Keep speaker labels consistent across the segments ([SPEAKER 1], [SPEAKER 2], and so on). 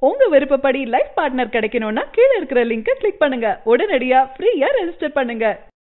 [SPEAKER 1] உங்க விருப்பப்படி life partner கிடைக்கணும்னா கீழ இருக்கிற லிங்கை கிளிக் பண்ணுங்க. உடனடியா ஃப்ரீயா ரெஜிஸ்டர் பண்ணுங்க.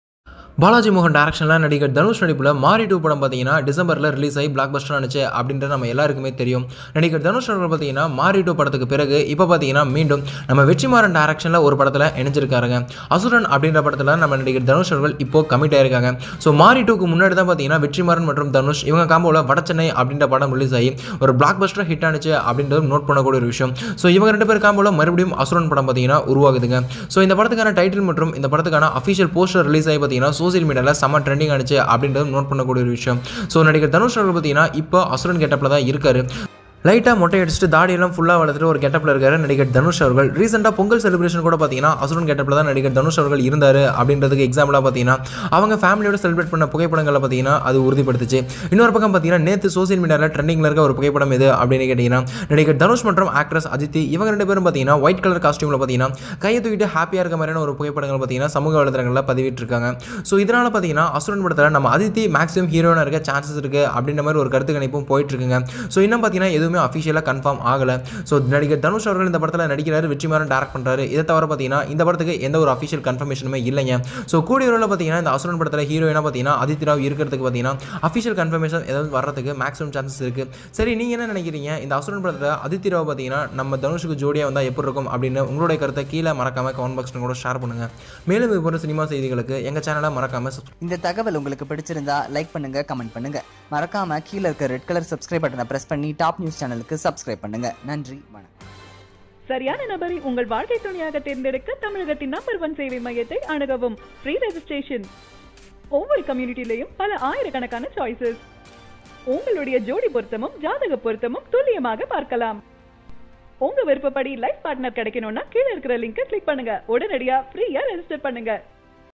[SPEAKER 2] பாலாஜி மோகன் டைரக்ஷனில் நடிகர் தனுஷ் நடிப்பில் மாரி 2 படம் பார்த்தீங்கன்னா டிசம்பரில் ரிலீஸ் ஆகி பிளாக் பஸ்டர் ஆனிச்சு அப்படின்றது நம்ம எல்லாருக்குமே தெரியும். நடிகர் தனுஷ் அவர்கள் பார்த்தீங்கன்னா மாரி 2 படத்துக்கு பிறகு இப்போ பார்த்தீங்கன்னா மீண்டும் நம்ம வெற்றிமாறன் டைரக்ஷனில் ஒரு படத்தில் இணைஞ்சிருக்காருங்க. அசுரன் அப்படின்ற படத்தில் நம்ம நடிகர் தனுஷ் அவர்கள் இப்போ கமிட் ஆயிருக்காங்க. ஸோ மாரி 2க்கு முன்னாடி தான் பார்த்தீங்கன்னா வெற்றிமாறன் மற்றும் தனுஷ் இவங்க காம்போவில் வடச்சென்னை அப்படின்ற படம் ரிலீஸ் ஆகி ஒரு பிளாக் பஸ்டர் ஹிட் ஆனிச்சு அப்படின்றது நோட் பண்ணக்கூடிய ஒரு விஷயம். ஸோ இவங்க 2 பேர் காம்போவில் மறுபடியும் அசுரன் படம் பார்த்தீங்கன்னா உருவாகுதுங்க. ஸோ இந்த படத்துக்கான டைட்டில் மற்றும் இந்த படத்துக்கான அஃபிஷியல் போஸ்டர் ரிலீஸ் ஆகி பார்த்தீங்கன்னா சோசியல் மீடியாவில் செம்ம ட்ரெண்டிங் ஆனிச்சு அப்படின்றது நோட் பண்ணக்கூடிய ஒரு விஷயம். ஸோ நடிகர் தனுஷ் அவர்கள் பார்த்தீங்கன்னா இப்போ அசுரன் கெட்டப்பில் தான் இருக்காரு. லைட்டாக மொட்டை அடிச்சுட்டு தாடியெல்லாம் ஃபுல்லாக வளர்த்துட்டு ஒரு கெட்டப்பில் இருக்காரு நடிகர் தனுஷ் அவர்கள். ரீசெண்டாக பொங்கல் செலிப்ரேஷன் கூட பார்த்தீங்கன்னா அசுரன் கெட்டப்பில் தான் நடிகர் தனுஷ் அவர்கள் இருந்தார் அப்படின்றதுக்கு எக்ஸாம்பிளாக பார்த்தீங்கன்னா அவங்க ஃபேமிலியோட செலிப்ரேட் பண்ண புகைப்படங்களை பார்த்தீங்கன்னா அது உறுதிப்படுத்துச்சு. இன்னொரு பக்கம் பார்த்தீங்கன்னா நேற்று சோசியல் மீடியாவில் ட்ரெண்டிங்கில் இருக்க ஒரு புகைப்படம் எது அப்படின்னு கேட்டிங்கன்னா நடிகர் தனுஷ் மற்றும் ஆக்ட்ரஸ் அதித்தி இவங்க 2 பேரும் பார்த்தீங்கன்னா ஒயிட் கலர் காஸ்டியூமில் பார்த்தீங்கன்னா கையை தூக்கிட்டு ஹாப்பியாக இருக்க மாதிரியான ஒரு புகைப்படங்கள் பார்த்தீங்கன்னா சமூக வலைதளங்களில் பதிவிட்டிருக்காங்க. ஸோ இதனால் பார்த்தீங்கன்னா அசுரன் படத்தில் நம்ம அதித்தி மேக்ஸிமம் ஹீரோனாக இருக்க சான்சஸ் இருக்குது அப்படின்ற மாதிரி ஒரு கருத்து கணிப்பும் போயிட்டு இருக்குங்க. ஸோ இன்னும் பார்த்தீங்கன்னா எதுவுமே அஃபிஷியலாக கன்ஃபார்ம் ஆகல. ஸோ நடிகர் தனுஷ் அவர்கள் இந்த படத்தில் நடிக்கிறாரு, வெற்றிமாறன் டைரக்ட் பண்ணுறாரு. இதை தவிர பார்த்தீங்கன்னா இந்த படத்துக்கு எந்த ஒரு அஃபிஷியல் கன்ஃபர்மேஷனுமே இல்லைங்க. ஸோ கூடிய விரைவில் பார்த்தீங்கன்னா இந்த அசுரன் படத்தில் ஹீரோயினாக பார்த்தீங்கன்னா அதித்தி ராவ் இருக்கிறதுக்கு பார்த்தீங்கன்னா அஃபிஷியல் கன்ஃபர்மேஷன் ஏதாவது வர்றதுக்கு மேக்ஸிமம் சான்சஸ் இருக்குது. சரி, நீங்கள் என்ன நினைக்கிறீங்க? இந்த அசுரன் படத்தில் அதித்தி ராவ் பார்த்தீங்கன்னா நம்ம தனுஷுக்கு ஜோடியாக வந்தால் எப்படி இருக்கும் அப்படின்னு உங்களுடைய கருத்தை கீழே மறக்காம கமெண்ட் பாக்ஸில் கூட ஷேர் பண்ணுங்கள். மேலும் இது போன்ற சினிமா செய்திகளுக்கு எங்கள் சேனலை மறக்காம
[SPEAKER 3] இந்த தகவல் உங்களுக்கு பிடிச்சிருந்தா லைக் பண்ணுங்க, கமெண்ட் பண்ணுங்க. மறக்காம கீழே இருக்க ரெட் கலர் சப்ஸ்கிரைப் பட்டனை பிரஸ் பண்ணி டாப் நியூஸ் சேனலுக்கு சப்ஸ்கிரைப் பண்ணுங்க. நன்றி, வணக்கம்.
[SPEAKER 1] சரியான நபரை உங்கள் வாழ்க்கை துணையாக தேர்ந்தெடுக்க தமிழகத்தின் நம்பர் 1 சேவை மையத்தை அணுகவும். Free registration. ஒவ்வொரு கம்யூனிட்டிலையும் பல ஆயிரக்கணக்கான சாய்ஸஸ். உங்களுடைய ஜோடி பொருத்தமும் ஜாதக பொருத்தமும் துல்லியமாக பார்க்கலாம். உங்க விருப்பப்படி லைஃப் பார்ட்னர் கிடைக்கணும்னா கீழ இருக்கிற லிங்கை கிளிக் பண்ணுங்க. உடனடியா ஃப்ரீயா ரெஜிஸ்டர் பண்ணுங்க.